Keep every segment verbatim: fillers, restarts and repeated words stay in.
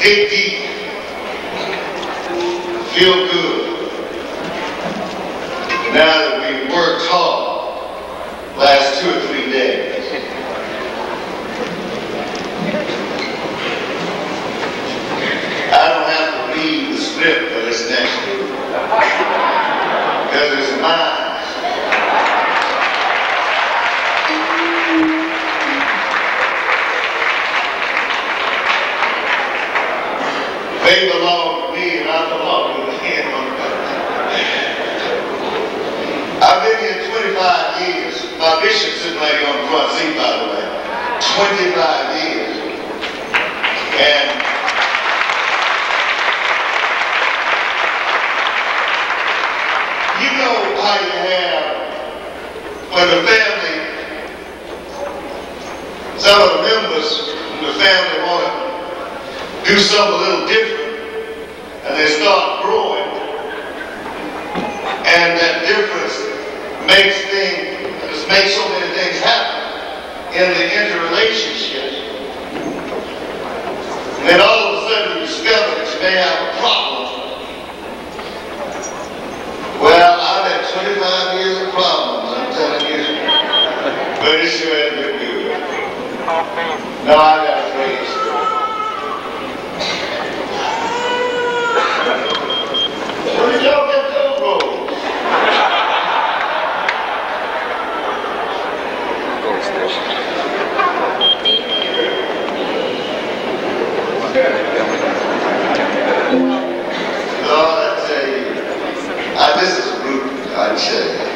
dig deep, feel good. Now that we've worked hard last two or three days, I don't have to read the script for this next group because it's mine. They belong to me and I belong to them. I've been here twenty-five years. My bishop's sitting right here on the front seat, by the way. twenty-five years. And you know how you have, when the family, some of the members in the family want to do something a little different, and they start growing, and that difference makes things, makes so many things happen in the interrelationship. And then all of a sudden you discover that you may have a problem. Well, I've had twenty-five years of problems, I'm telling you, but it sure hasn't been good. No, I got a praise. Where did y'all get those rolls? Lord, I tell you, I, this is a group, I tell you.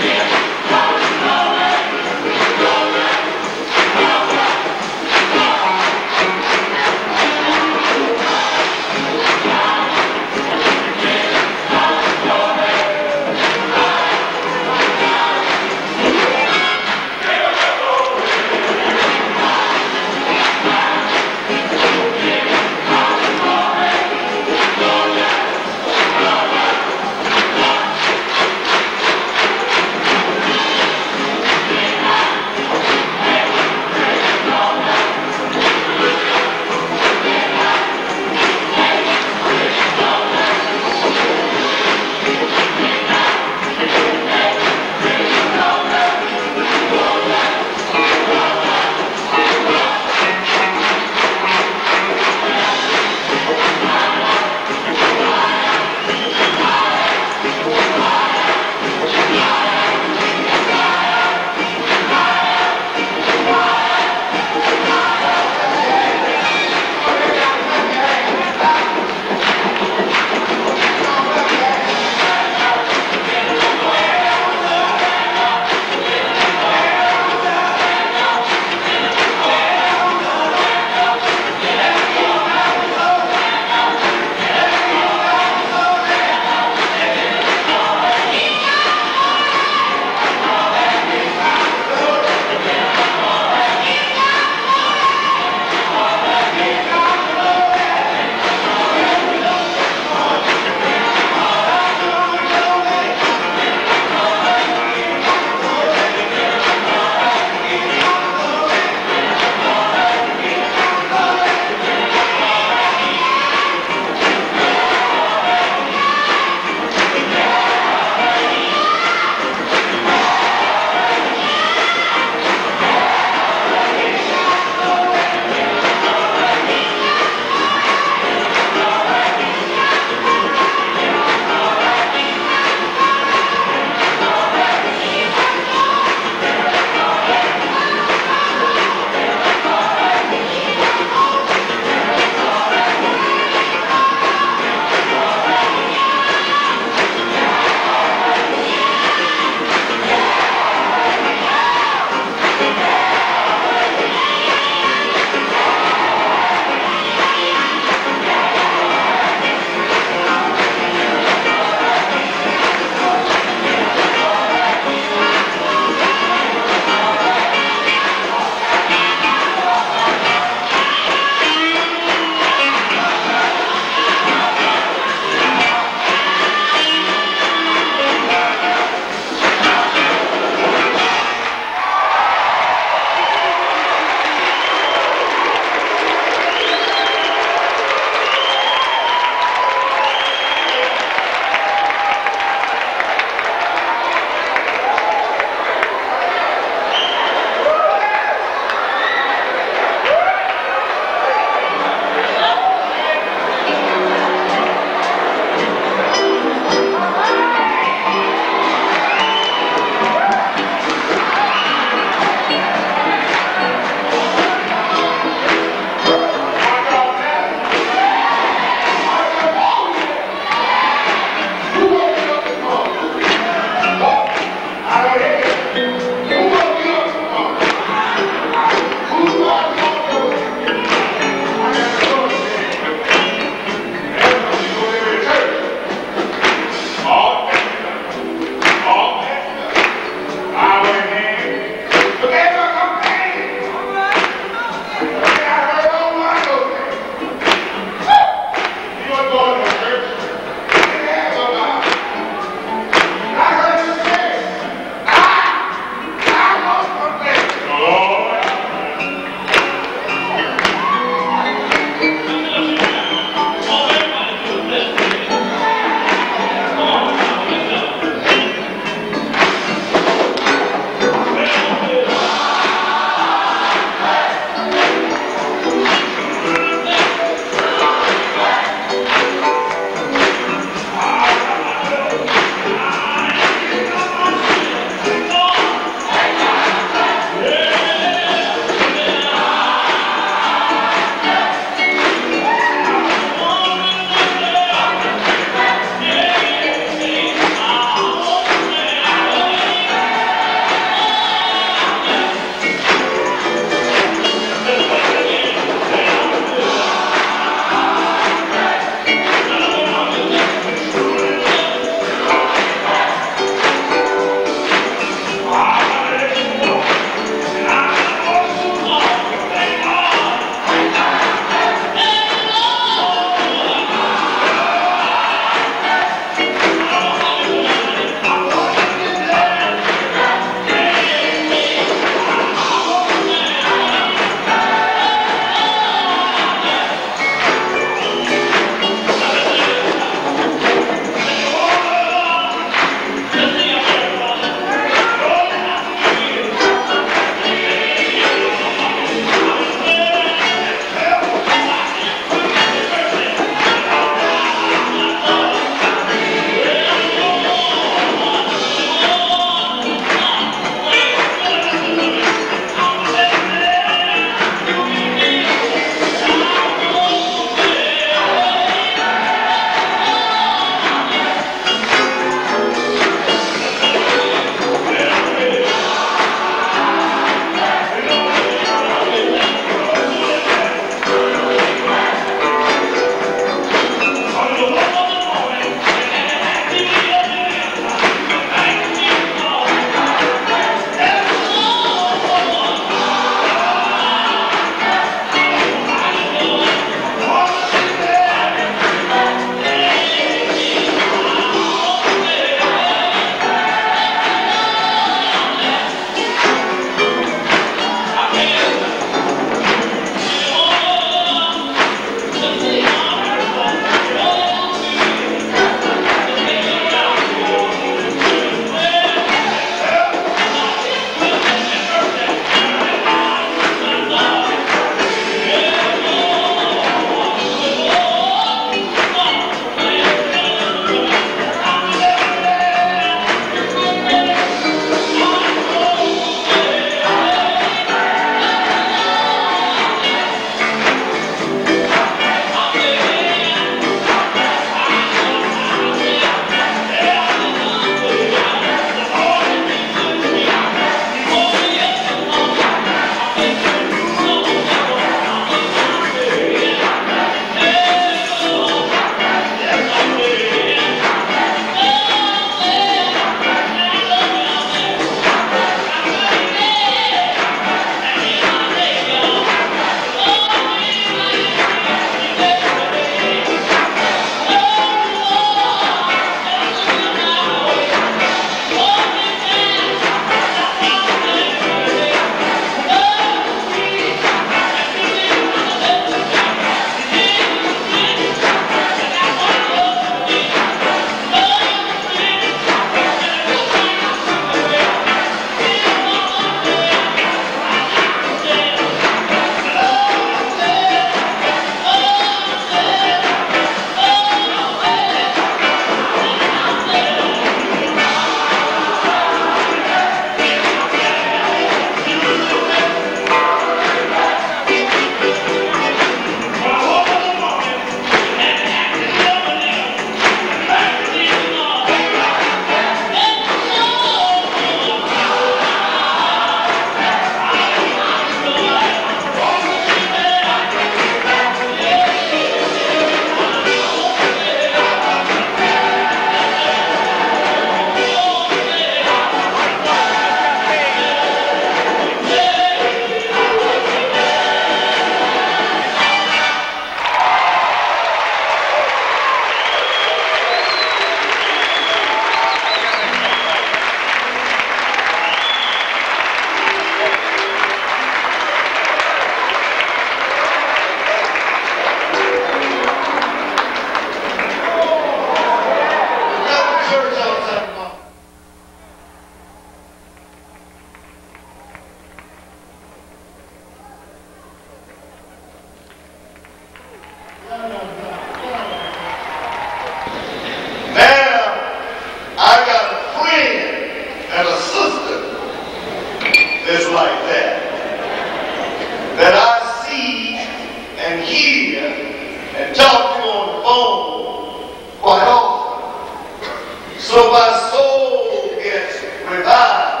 that's like that, that I see and hear and talk to on the phone quite often. So my soul gets revived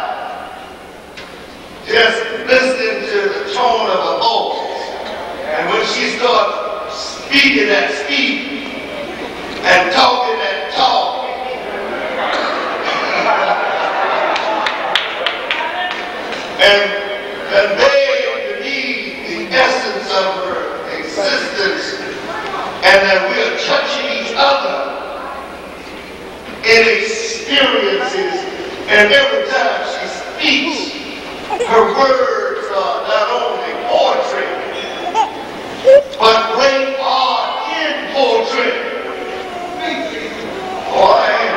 just listening to the tone of her voice. And when she starts speaking that speak and talking that talk, and convey to me the essence of her existence, and that we are touching each other in experiences, and every time she speaks, her words are not only poetry, but great art in poetry. Oh, I am.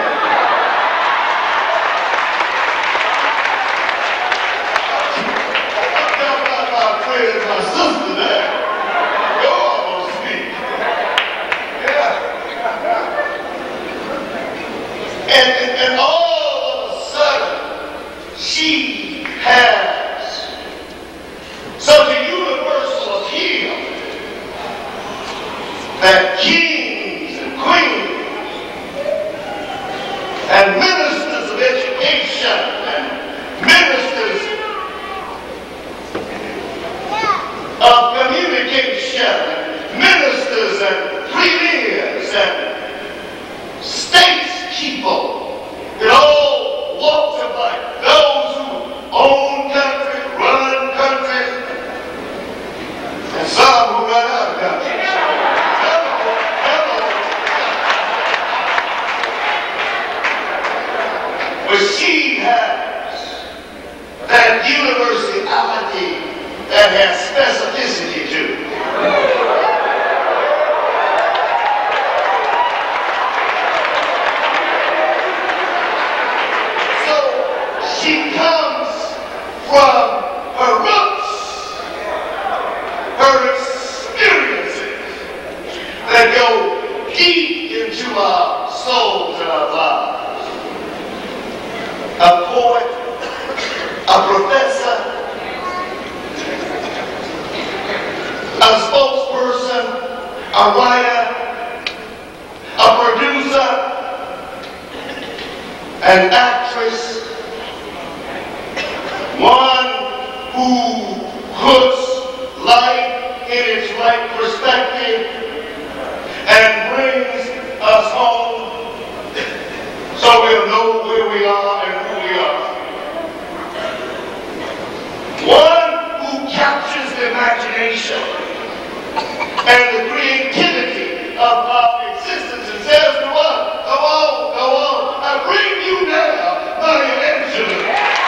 I'm talking about my friend and my sister there. Go on, gonna speak. Yeah. And, and, and all of a sudden, she has such a universal appeal that kings and queens and ministers of education and ministers of communication and ministers and premiers and statespeople in all walks of life, those who own countries, run countries, and some who run out of countries. But she has that universality that has specificity to it. So she comes from her roots, her experiences that go deep into our souls and our lives. A poet, a professor, a spokesperson, a writer, a producer, an actress, one who puts life in its right perspective and brings us home so we'll know where we are and who we are. One who captures the imagination and the creativity of our existence and says to us, go on, go on, I bring you now, my Angelou.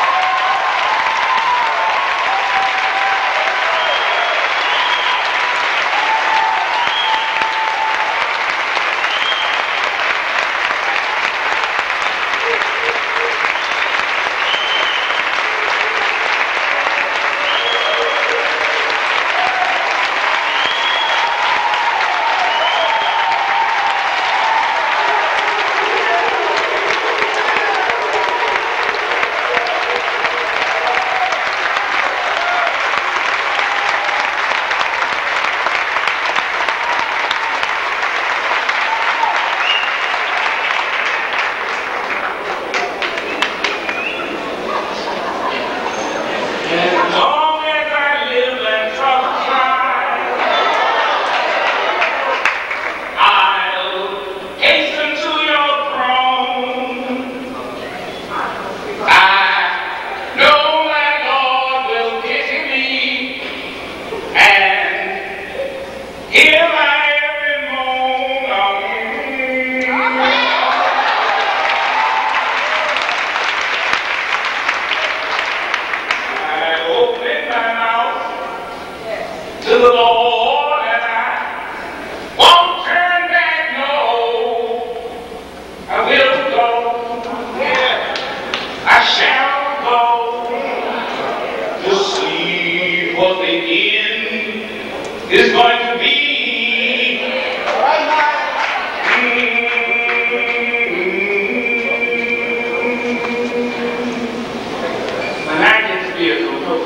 Is going to be when I get to be a composer.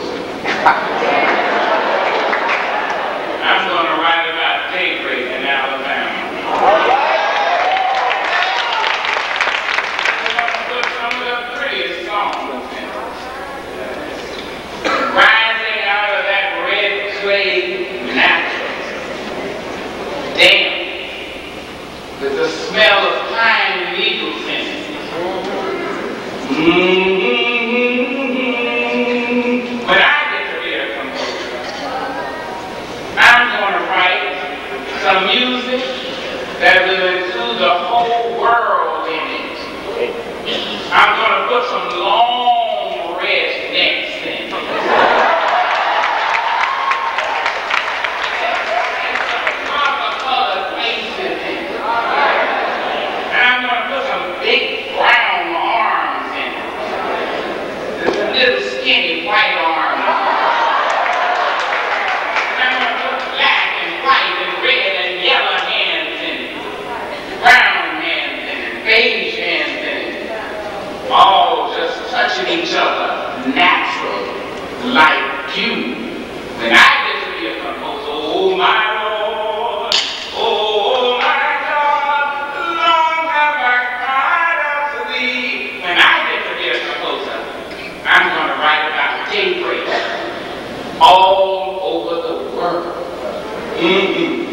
like you. When I get to be a composer, oh my Lord, oh my God, long have I cried out to thee. When I get to be a composer, I'm going to write about daybreak all over the world. Mm-hmm.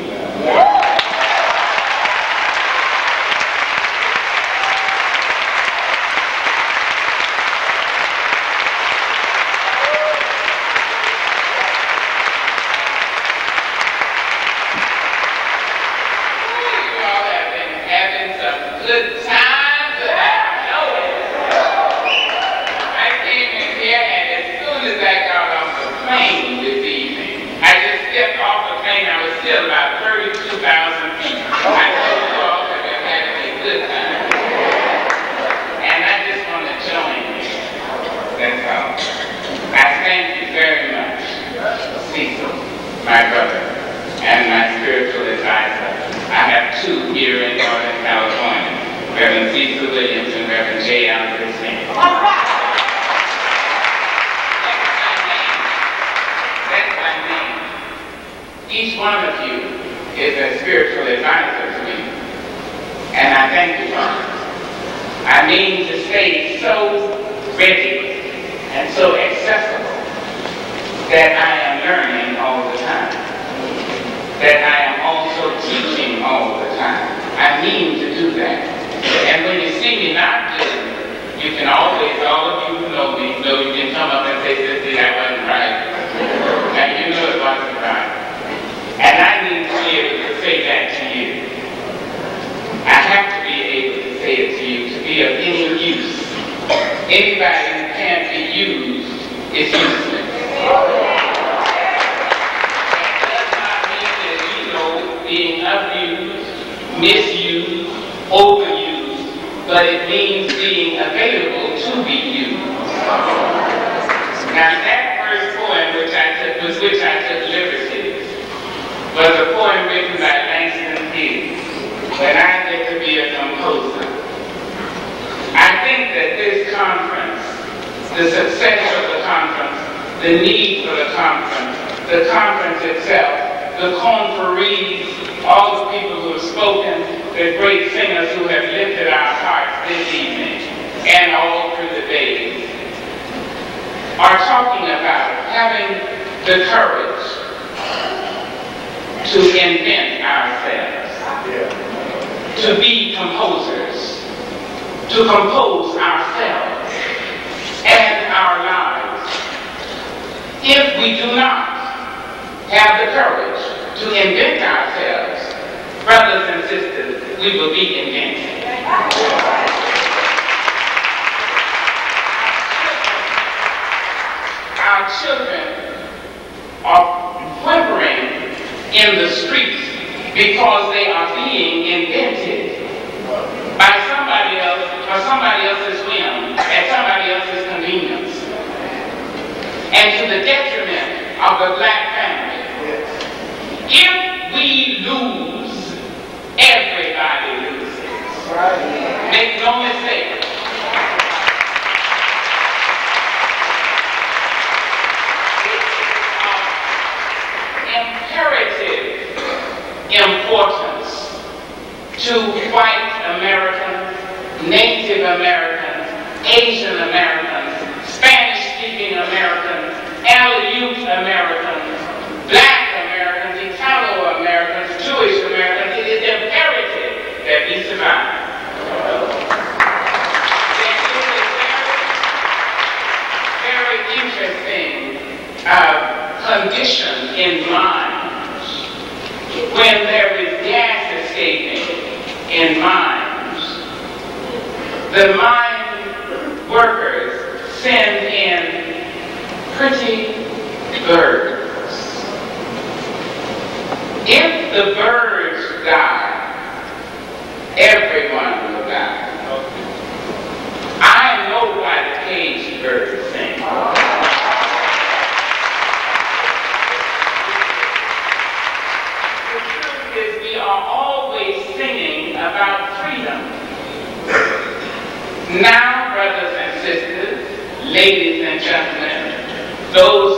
My brother and my spiritual advisor. I have two here in Northern California, Reverend Cecil Williams and Reverend J. Alfred Smith. All right. That's my name. Each one of you is a spiritual advisor to me, and I thank you for it. I mean to stay so ready and so accessible that I am learning all the time, that I am also teaching all the time. I mean to do that. And when you see me not doing it, you can always, all of you who know me, know you can come up and say, "Sissy, that wasn't right." And you know it wasn't right. And I need to be able to say that to you. I have to be able to say it to you, to be of any use. Anybody who can't be used is useless. Being abused, misused, overused, but it means being available to be used. Now that first poem which I took, with which I took liberties, was a poem written by Langston Hughes, When I Get to Be a Composer. I think that this conference, the success of the conference, the need for the conference, the conference itself, the conferees, all the people who have spoken, the great singers who have lifted our hearts this evening and all through the days, are talking about having the courage to invent ourselves, to be composers, to compose ourselves and our lives. If we do not have the courage to invent ourselves, brothers and sisters, we will be invented. Our children are whimpering in the streets because they are being invented by somebody else or somebody else's whim and somebody else's convenience, and to the detriment of the black family. If we lose, everybody loses. Make no mistake. Imperative importance to white Americans, Native Americans, Asian Americans, Spanish-speaking Americans, Aleut Americans, Black Americans, Italo-Americans, Jewish Americans. It is imperative that we survive. There is a very, very interesting uh, condition in mind when there is gas escaping in mines. The mine workers send in pretty birds. If the birds die, everyone will die. I know why the caged birds sing. We are always singing about freedom. Now, brothers and sisters, ladies and gentlemen, those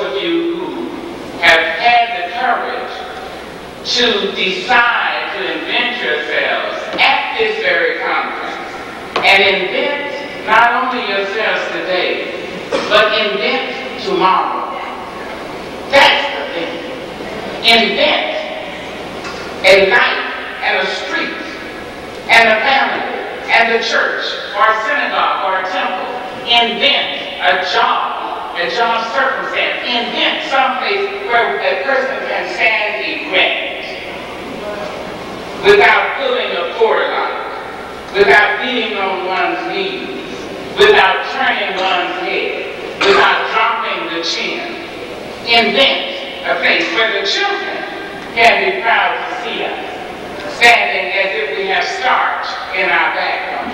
to decide to invent yourselves at this very conference and invent not only yourselves today, but invent tomorrow. That's the thing. Invent a life and a street and a family and a church or a synagogue or a temple. Invent a job, a job circumstance. Invent someplace where a person can stand erect without pulling a cord on, without beating on one's knees, without turning one's head, without dropping the chin. Invent a place where the children can be proud to see us, standing as if we have starch in our background.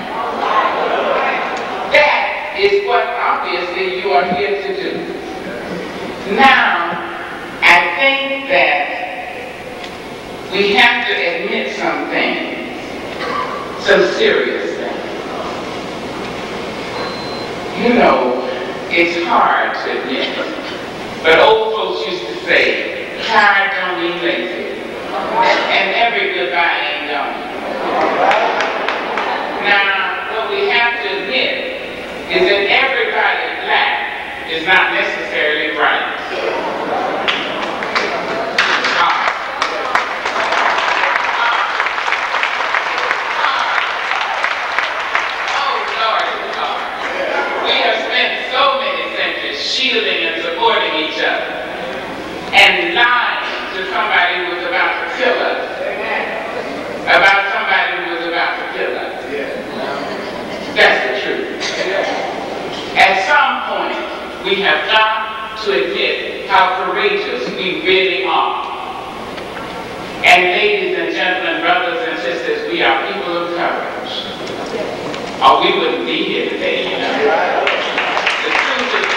That is what obviously you are here to do. Now, I think that we have to admit some things, some serious things. You know, it's hard to admit, but old folks used to say, tired don't mean lazy, and every goodbye ain't gone. Now, what we have to admit is that everybody black is not necessarily right. Shielding and supporting each other and lying to somebody who was about to kill us about somebody who was about to kill us. That's the truth. At some point, we have got to admit how courageous we really are. And ladies and gentlemen, brothers and sisters, we are people of courage. Or we wouldn't be here today, you know. The truth is,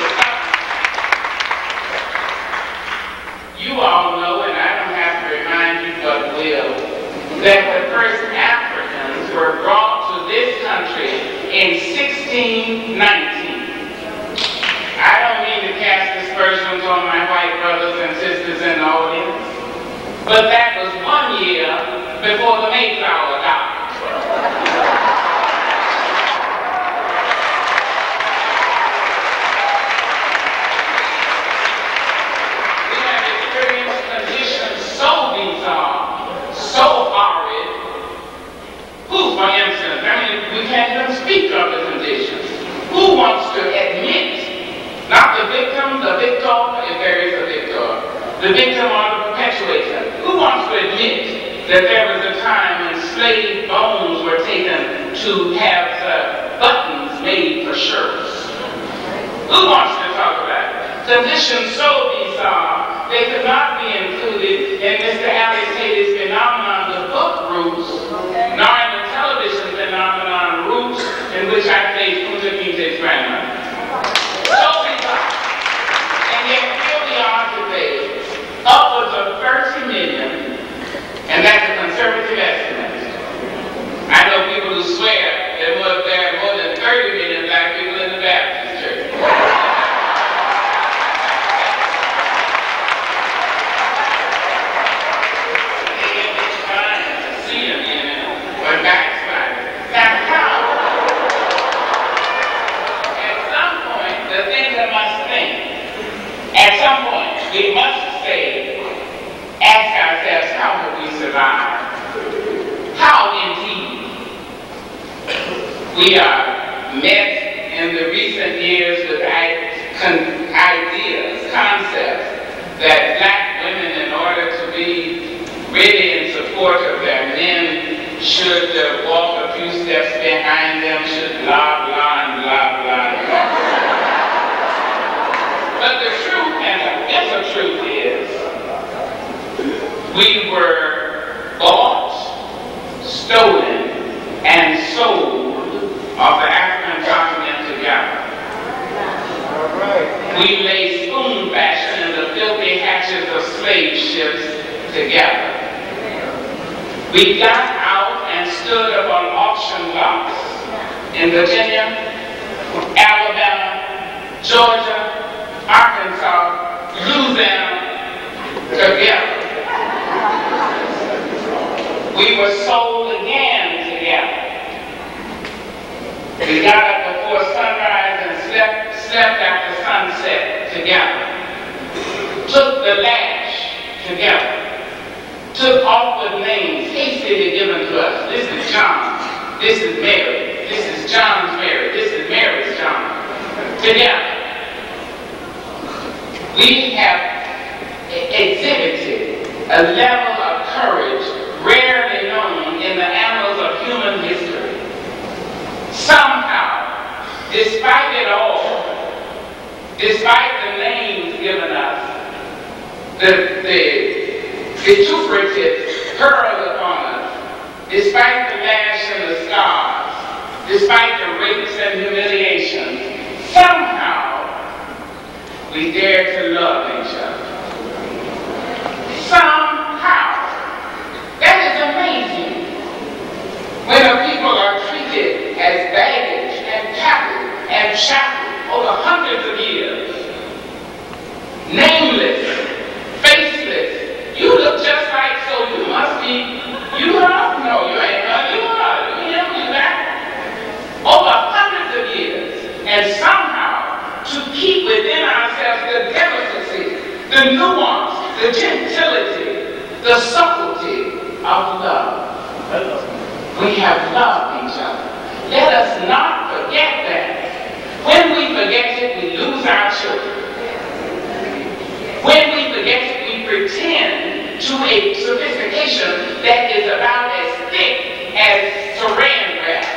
you all know, and I don't have to remind you but will, that the first Africans were brought to this country in sixteen nineteen. I don't mean to cast aspersions on my white brothers and sisters in the audience, but that was one year before the Mayflower died. So bizarre, so horrid. Who, for instance, I mean, we can't even speak of the conditions. Who wants to admit, not the victim, the victor, if there is a victor, the victim or the perpetuator, who wants to admit that there was a time when slave bones were taken to have uh, buttons made for shirts? Who wants to talk about it? Conditions so bizarre, they could not be included in Mister Alex Haley's phenomenon, the book Roots, nor in the television phenomenon Roots, in which I played Kunta Kinte's grandmother. So bizarre. And yet here we are today, upwards of thirty million, and that's a conservative estimate. I know people who swear there were there are more than thirty million black people in the Baptist church. At some point, we must say, ask ourselves, how have we survived? How indeed? We are met in the recent years with ideas, concepts, that black women, in order to be ready in support of their men, should uh, walk a few steps behind them, should blah, blah, and blah, blah, and blah. But the truth and the bitter truth is, we were bought, stolen, and sold off the African continent together. We lay spoon fashion in the filthy hatches of slave ships together. We got out and stood up on auction blocks in Virginia, Alabama, Georgia, Arkansas, Louisiana, together. were sold again together. We got up before sunrise and slept, slept after sunset together. Took the lash together. Took awkward names hastily given to us. This is John. This is Mary. This is John's Mary. This is Mary's John. Together. We have exhibited a level of courage rarely known in the annals of human history. Somehow, despite it all, despite the names given us, the, the vituperatives hurled upon us, despite the lash and the scars, despite the rapes and humiliations, somehow we dare to love each other. Somehow. That is amazing. When a people are treated as baggage and cattle and chattel over hundreds of years, nameless, faceless, you look just like, so you must be, you are, no, you ain't, no, you are, you know, you that. Over hundreds of years, and somehow to keep within ourselves the delicacy, the nuance, the gentility, the subtlety of love. We have loved each other. Let us not forget that. When we forget it, we lose our children. When we forget it, we pretend to a sophistication that is about as thick as saran wrap.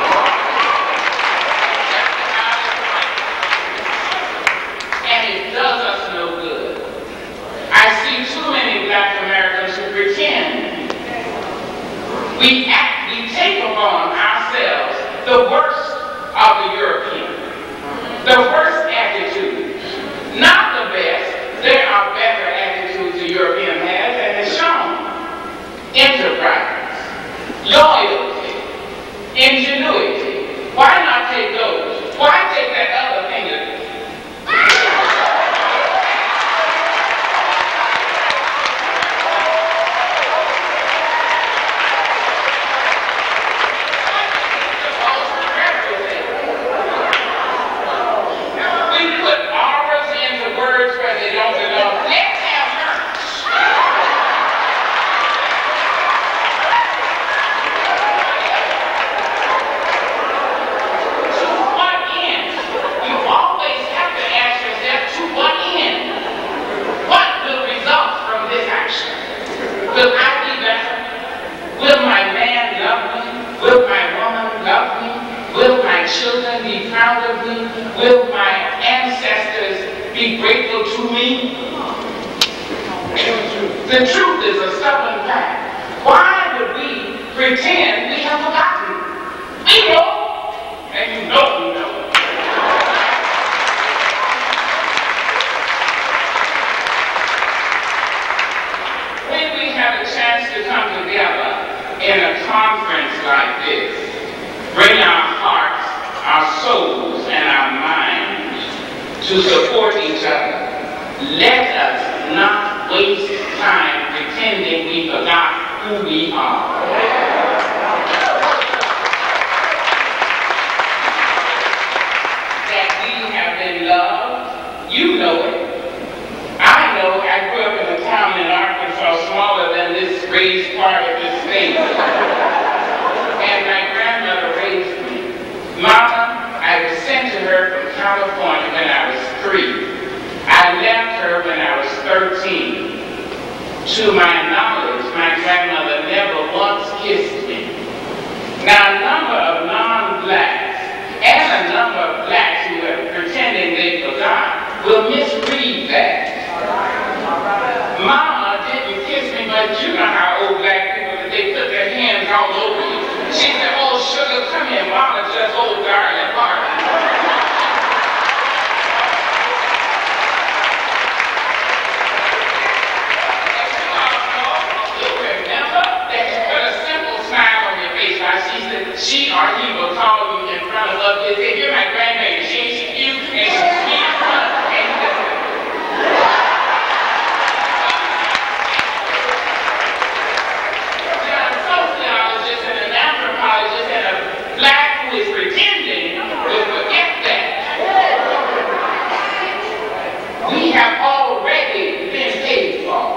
And it does us no good. I see too many black Americans who pretend. We act, we take upon ourselves the worst of the European, the worst attitudes, not the best. There are better attitudes the European has, and it's shown. Enterprise, loyalty, ingenuity. Why not take those? Why take that other thing? Will I be better? Will my man love me? Will my woman love me? Will my children be proud of me? Will my ancestors be grateful to me? The truth is a stubborn fact. Why would we pretend we have forgotten? We know, and you know we know. Have a chance to come together in a conference like this, bring our hearts, our souls, and our minds to support each other. Let us not waste time pretending we forgot who we are. That we have been loved, you know it. I know. I grew up in a town in Arkansas smaller than this raised part of this state. And my grandmother raised me. Mama, I was sent to her from California when I was three. I left her when I was thirteen. To my knowledge, my grandmother never once kissed me. Now, a number of non-blacks and a number of blacks who are pretending they forgot will misread that. Mama didn't kiss me, but you know how old black people, they put their hands all over you. She said, oh, sugar, come here. Mama just old darling Martha. You remember that you put a simple smile on your face while she said, she or he will call you in front of us and say, you're my grandbaby. She's cute and she's sweet in front of we have already been paid for.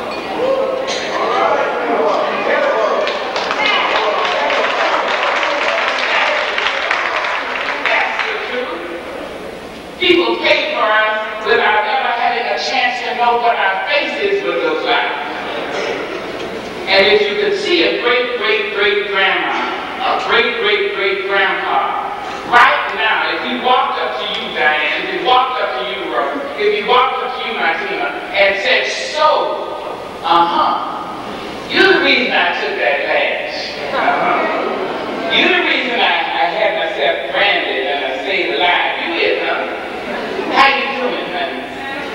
That's the truth. People pay for us without ever having a chance to know what our faces would look like. And if you could see a great, great, great grandma, a great, great, great grandpa, right now, if he walked up to you, Diane, if he walked up to you, Robert, if he walked up to you, Martina, and said, so, uh-huh, you're the reason I took that class. Uh-huh. You're the reason I, I had myself branded and I stayed alive. You is, huh? How you doing, honey?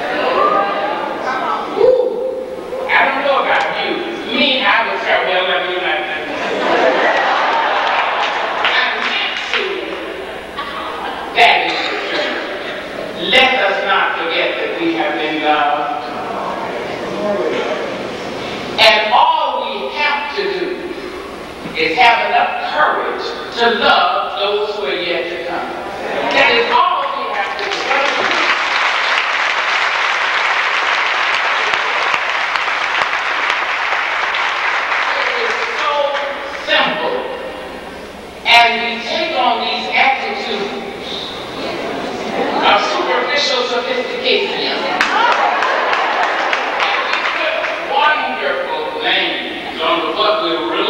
Woo. I don't know about you. Me, I would say, well, I mean, I, I meant to. That is the truth. Let us not forget that we have been loved. And all we have to do is have enough courage to love those who are yet to come. That is all we have to do. Simple. And we take on these attitudes of superficial sophistication and we put wonderful names on what we're really